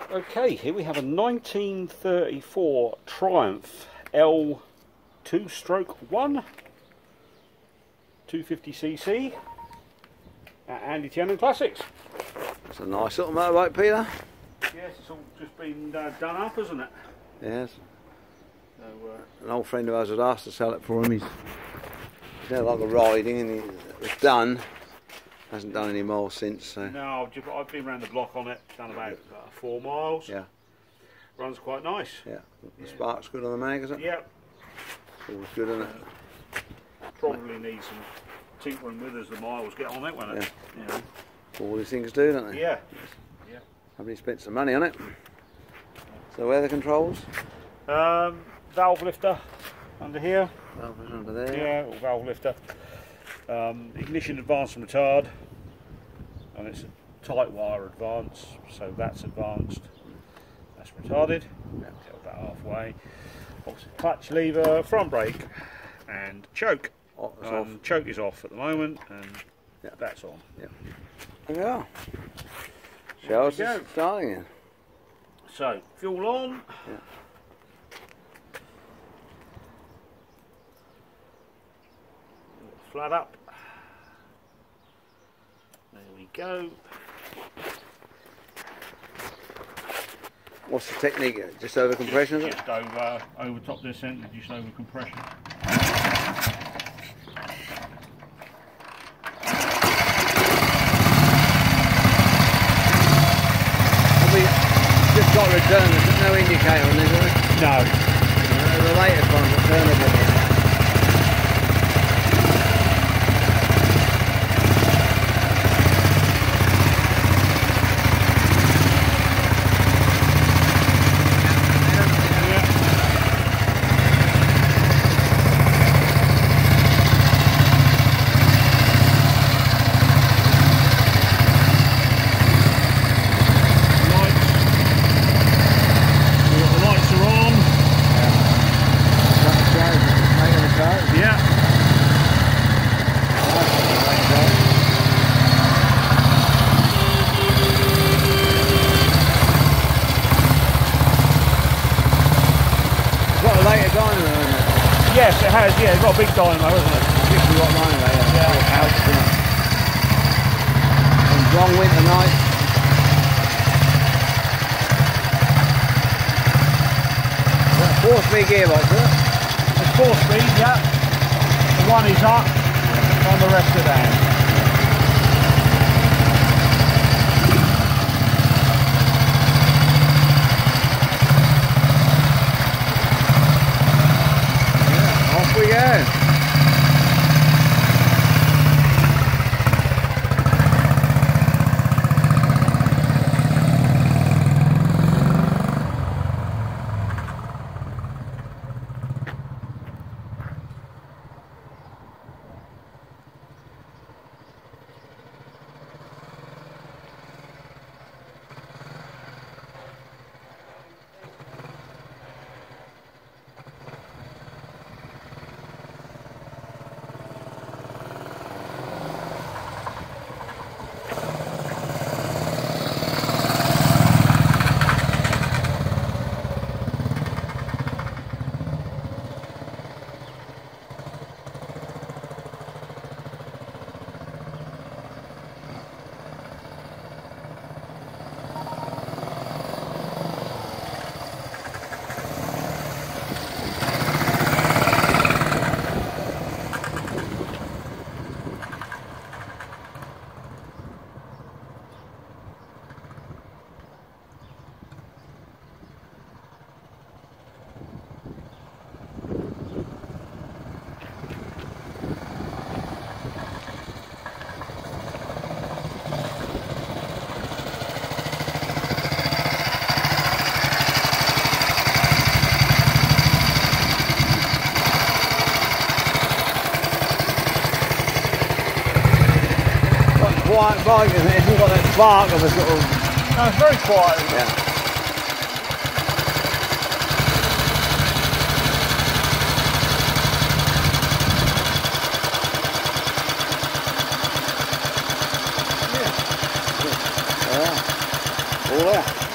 Okay, here we have a 1934 Triumph L2/1 250cc at Andy Tiernan Classics. It's a nice little motorbike, Peter. Yes, it's all just been done up, hasn't it? Yes. So, an old friend of ours had asked to sell it for him. He's never like a riding, and it's done. Hasn't done any more since. So. no, I've been around the block on it, done about 4 miles. Yeah. Runs quite nice. Yeah. The spark's good on the mag, is it? Yeah. Always good, isn't it? Probably needs some tinkering with as the miles get on it, won't it? Yeah. You know. All these things do, don't they? Yeah. Yeah. Somebody spent some money on it. So where are the controls? Valve lifter under here. Valve under there. Yeah, or valve lifter. Ignition advance and retard, and it's a tight wire advance, so that's advanced. That's retarded. Get about halfway. Obviously, clutch lever, front brake, and choke. Oh, it's off. Choke is off at the moment, and Yeah. that's on. Yeah. There we are. Shells is starting in. So, fuel on. Yeah. Flat up. There we go. What's the technique? Just over compression, is it? Just over top this end, just over compression. We just got return. There's no indicator on this, is there? No. The latest one, return again. Yes, it has. Yeah, it's got a big dynamo, hasn't it? 60 watt dynamo, yeah. On long winter nights. That's 4-speed gearbox, is it? It's 4-speed, yeah. The one is up, and the rest are down. Off we go. Quiet bike, isn't it? It's got that spark of a sort of... No, it's very quiet. Yeah. Yeah. All there.